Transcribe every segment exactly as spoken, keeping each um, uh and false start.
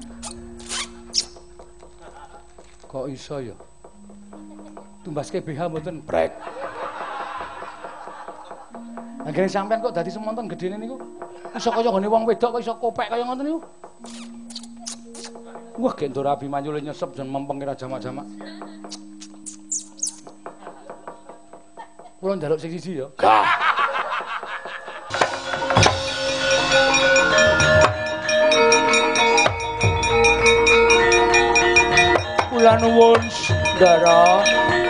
Kok iso ya? Tumbaske B H mboten brek. Anggere sampean kok dadi semonten gedene niku. Iso kaya ngene wong wedok kok iso kopek kaya ngoten niku. Wah, Gendora Abimanyu le nyesep jan mempeng kira jamak-jamak. Kula njaluk sing siji ya. Gah. Kula nuwun, Ndara.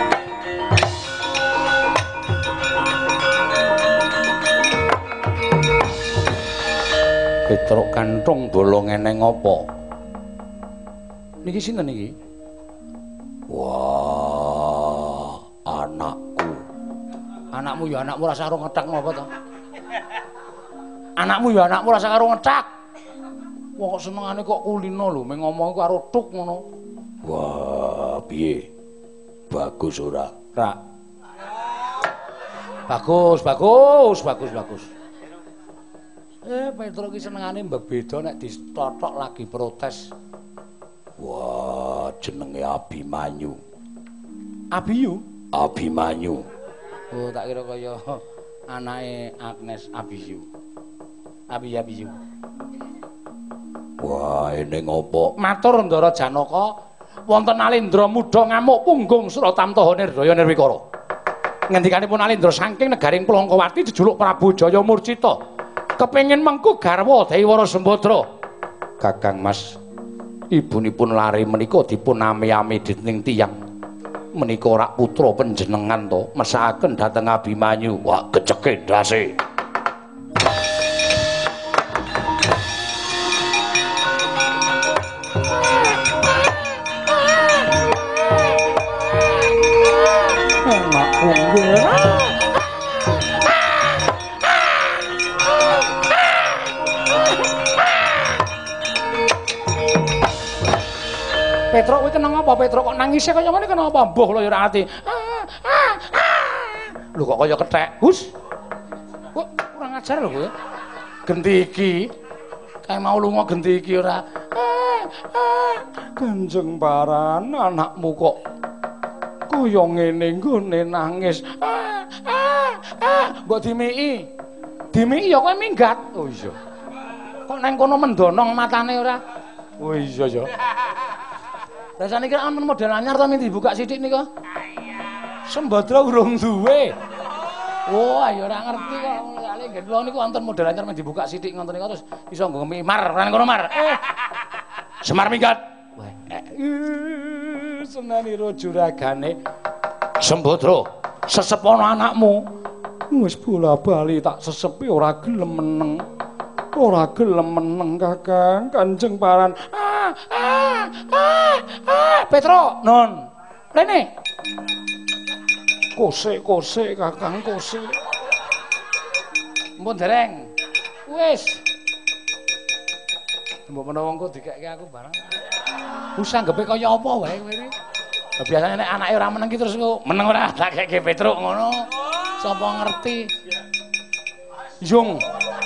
Petruk kanthong bolong eneng apa? Niki sinten niki? Wah, anakku. Anakmu ya anakmu rasa karo ngethak apa to? Anakmu ya anakmu rasa karo ngethak. Wong kok senengane kok kulino lho, meng ngomong karo tuk ngono. Wah, piye? Bagus ora? Ra. Bagus, bagus, bagus, bagus. Eh, Petro ki senengane mbeda nek ditotok lagi protes. Wah, jenenge Abimanyu. Abiyu? Abimanyu. Oh, tak kira kaya anake Agnes Abiyu. Abi Abiyu. Wah, ene ngopo? Matur Ndara Janaka, wonten Alendra Muda ngamuk punggung Suratamtaha Nirdaya Nirwikara. Ngendikanipun Alendra saking negaring Plangkawati dijuluk Prabu Jaya Murcita. Kepengin mengku garwa Daiwara Sembadra. Kakang Mas, ibunipun lare menika dipun ame-ame dening tiyang. Menika rak putra panjenengan to, mesakaken dhateng Abimanyu. Wah, geceke ndase. Anakku nggih. Petro kuwi kenang apa Petro kok nangise kaya ngene kenapa mbuh lho ya ora ati. Lho kok kaya kethek. Hus. Kok kurang ajar lho kowe. Genti iki. Kae mau lunga genti iki ora. Kanjeng Paran, anakmu kok kaya ngene nggone nangis. Mbok dimiki. Dimiki ya kowe minggat. Oh iya. Kok nang kono mendonong matane ora. Oh iya ya. Rasane iki ampun model anyar ta men dibuka sithik nika. Sembadra urung duwe. Oh, ayo ora ngerti kok. Kali gendlo niku wonten model anyar men dibuka sithik ngoten niku terus iso nggo mimar, ora kono Mar. Eh. Semar minggat. Wah, eh. Senanira juragane Sembadra, sesepono anakmu. Wis bola-bali tak sesepi ora gelem meneng. Ora gelem meneng Kakang Kanjeng Paran. Ah, ah, ah, ah. Petro, non. Rene. Kosek-kosek Kakang kosek. Mumpun dereng. Wis. Mbok menawa engko dikekke aku barang. Wis anggepe kaya apa wae kowe iki. Biasane nek anake ora meneng ki terus meneng ora tak kekke Petro ngono. Sapa ngerti. Yung.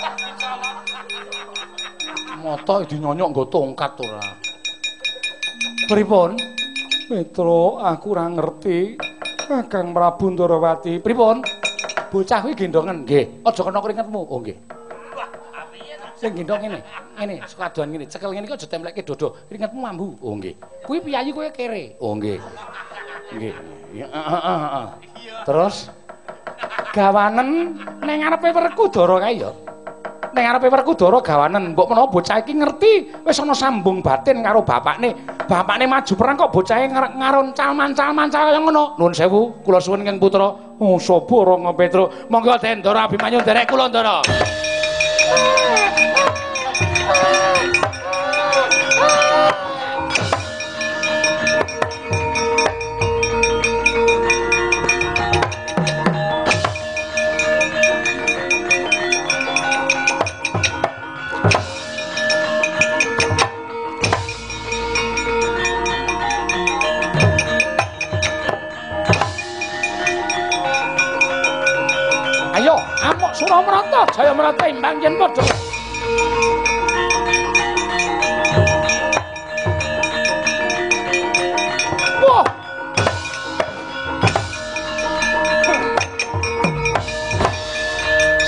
Moto dinyonyok nggo tongkat ora. Pripun? Petro, aku ora ngerti. Kakang Prabu Ndarawati. Pripun? Bocah kuwi gendongen nggih. Aja kena keringetmu. Oh nggih. Sing gendong ngene. Ngene, sekadoan ngene. Cekel ngene iki aja templekke dodo. Keringetmu mambu. Oh nggih. Kuwi piyayi kowe kere. Oh nggih. Nggih. Ya heeh heeh. Terus gawanen ning ngarepe Werkudara kae ya. Ning arepe Werkudara gawanen mbok menawa bocah iki ngerti wis ana sambung batin karo bapakne. Bapakne maju perang kok bocahe ngaron-calman-calman kaya ngono. Nuwun sewu, kula suwun Kang Putra. Oh, sapa Ranga Petro? Monggo Dendra Abimanyu derek kula Ndara. Suramarta, Jayamarta imbang yen padha.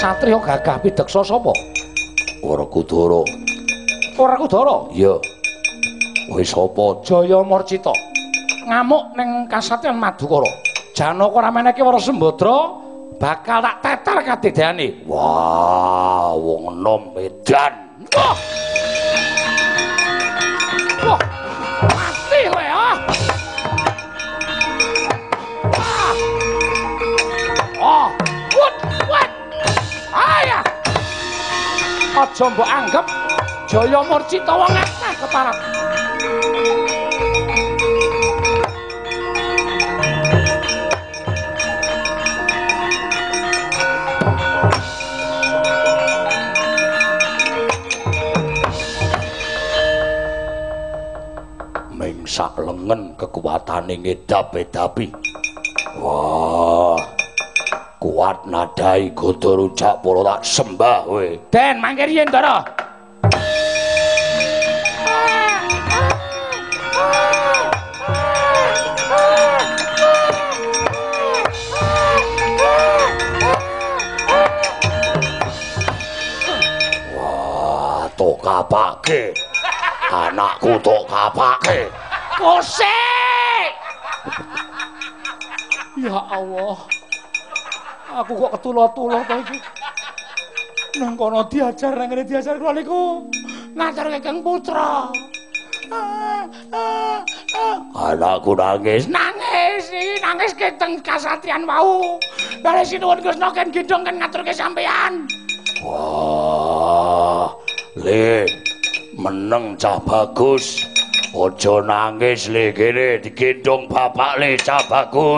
Satriya gagah pideksa sapa? Werkudara. Werkudara? Iya. Kowe sapa? Jaya Murcita. Ngamuk ning kasatriyan Madukara. Janaka rameneke Warasembadra bakal tak tetel kadidayane. Wah, wong enom edan. Wah. Wah. Mati kowe ah. Ah. Oh, wut, wut. Aya. Aja mbok anggap Jaya Murcita wong akeh kepareng. Sak lengen kekuatane ngedap-edapi. Wah. Kuat nadai godo rujak para tak sembah kowe. Den mangke riyen Ndara. Wah, tok kapake. Anakku tok kapake. Kosek! Ya Allah. Aku kok ketula-tula ta iki. Nang kono diajar nang ngene diajar kula niku. Ngaturke Kang Putra. Anakku nangis. Nangis iki nangis ke teng kasatriyan wau. Bare sinuwun Kresna ken gendong kan ngaturke sampean. Wah. Le meneng cah bagus. Ojo nangis le kene digendong bapak le cah bagus.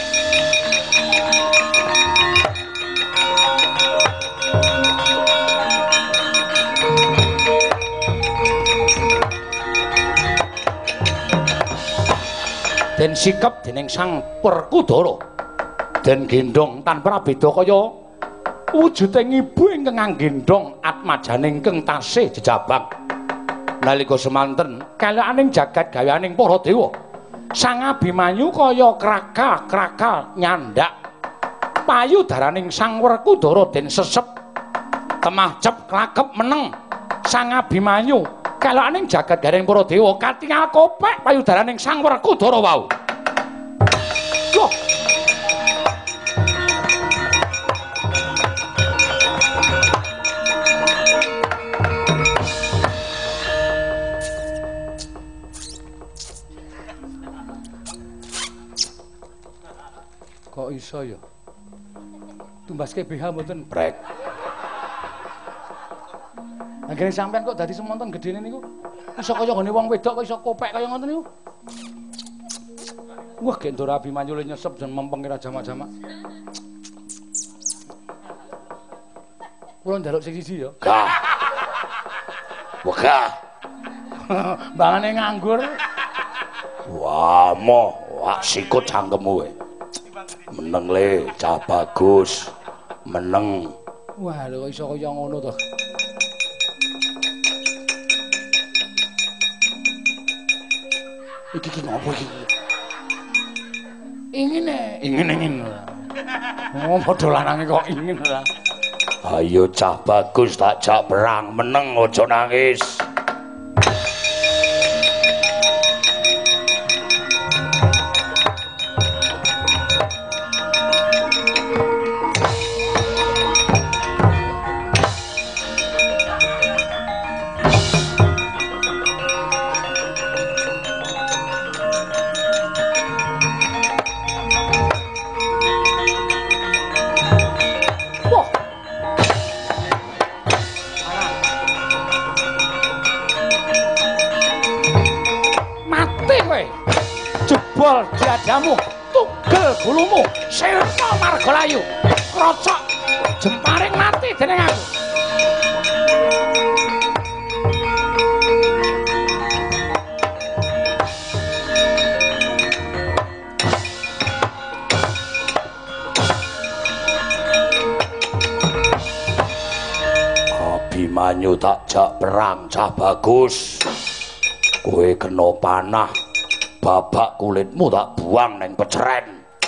Den sikep dening Sang Werkudara. Den gendong tanpa beda kaya wujuding ibu ingkang nggendong atmajaning keng tasih jejabang. Nalika semanten kalaaning jagat gawaning para dewa Sang Abimanyu kaya kraka-kraka nyandak payudaraning Sang Werkudara den sesep temah cep klagep meneng Sang Abimanyu kalaaning jagat gawaning para dewa katingal kopek payudaraning Sang Werkudara wau. Loh. Kok iso ya? Tumbaske B H mboten brek. Anggere sampean kok dadi semonten gedene niku. Iso kaya ngene wong wedok kok iso kopek kaya ngoten niku. Wah, gek Ndara Abimanyu le nyesep jan mempeng kira jamak-jamak. Kula njaluk sing siji ya. Gah. Wegah. Bangane nganggur. Wah, mo, wak sikut cangkemmu kowe. Meneng le, cah bagus. Meneng. Wah, lho kok iso kaya ngono to. Iki ki ngopo iki? Ingin e, ingin ingin. Oh, padha lanange kok ingin ora. Ayo cah bagus tak jak perang, meneng aja nangis. Diadamu, tugel gulumu, sirna margalayu, krocok jemparing mati dening aku. Abimanyu tak jak perang cah bagus. Kowe kena panah. Babak kulitmu tak buang neng peceren.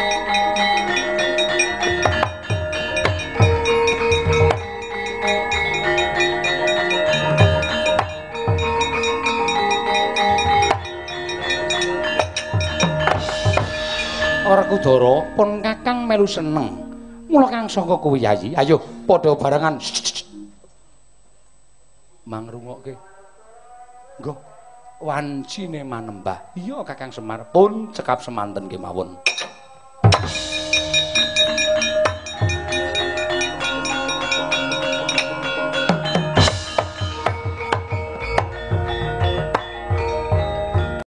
Werkudara pun Kakang melu seneng. Mula Kang sangka kowe Yayi, ayo padha barengan. Mangrungokke. Nggo wancine manembah. Iya Kakang Semar pun cekap semanten kemawon.